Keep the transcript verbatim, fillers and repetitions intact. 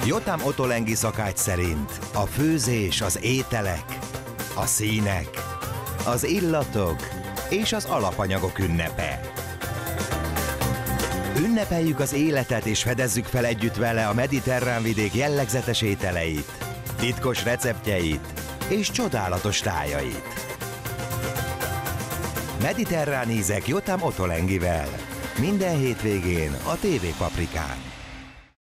Jotam Ottolenghi szakács szerint a főzés, az ételek, a színek, az illatok és az alapanyagok ünnepe. Ünnepeljük az életet és fedezzük fel együtt vele a mediterrán vidék jellegzetes ételeit, titkos receptjeit és csodálatos tájait. Mediterrán ízek Jotam Ottolenghivel. Minden hétvégén a té vé Paprikán.